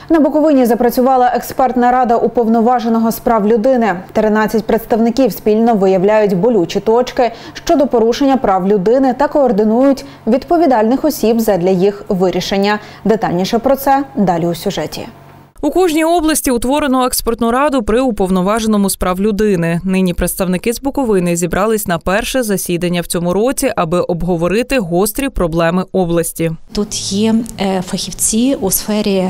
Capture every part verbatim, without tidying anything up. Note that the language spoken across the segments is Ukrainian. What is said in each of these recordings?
На Буковині запрацювала експертна рада уповноваженого з прав людини. тринадцять представників спільно виявляють болючі точки щодо порушення прав людини та координують відповідальних осіб задля їх вирішення. Детальніше про це далі у сюжеті. У кожній області утворено експертну раду при уповноваженому з прав людини. Нині представники з Буковини зібрались на перше засідання в цьому році, аби обговорити гострі проблеми області. Тут є фахівці у сфері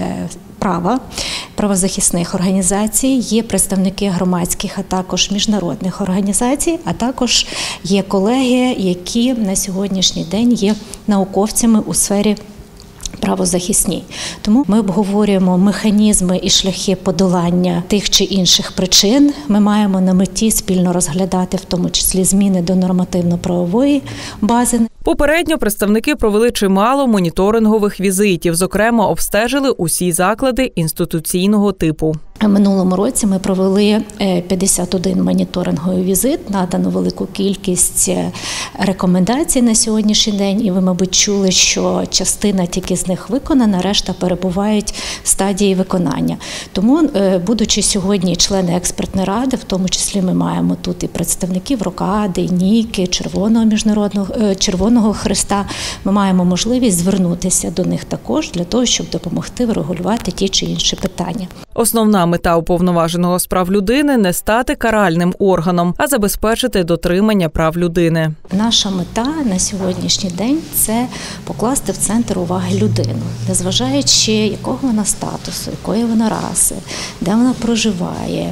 права, правозахисних організацій, є представники громадських, а також міжнародних організацій, а також є колеги, які на сьогоднішній день є науковцями у сфері правозахисні. Тому ми обговорюємо механізми і шляхи подолання тих чи інших причин. Ми маємо на меті спільно розглядати, в тому числі, зміни до нормативно-правової бази. Попередньо представники провели чимало моніторингових візитів, зокрема, обстежили усі заклади інституційного типу. В минулому році ми провели п'ятдесят один моніторинговий візит, надано велику кількість рекомендацій на сьогоднішній день, і ви, мабуть, чули, що частина тільки з них виконана, решта перебувають в стадії виконання. Тому, будучи сьогодні члени експертної ради, в тому числі ми маємо тут і представників Рокади, Ніки, Червоного міжнародного Червоного Хреста, ми маємо можливість звернутися до них також для того, щоб допомогти врегулювати ті чи інші питання. Основна мета уповноваженого з прав людини – не стати каральним органом, а забезпечити дотримання прав людини. Наша мета на сьогоднішній день – це покласти в центр уваги людину, незважаючи якого вона статусу, якої вона раси, де вона проживає,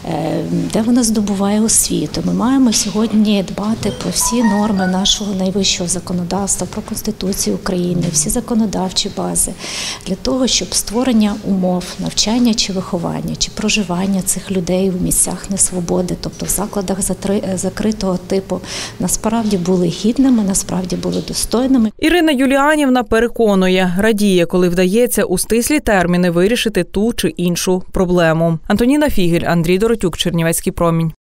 де вона здобуває освіту. Ми маємо сьогодні дбати про всі норми нашого найвищого законодавства, про Конституцію України, всі законодавчі бази, для того, щоб створення умов навчання чи виховання, чи проживання цих людей в місцях несвободи, тобто в закладах закритого типу, насправді були гідними, насправді були достойними. Ірина Юліанівна переконує, радіє, коли вдається у стислі терміни вирішити ту чи іншу проблему. Антоніна Фігель, Андрій Доротюк, Чернівецький промінь.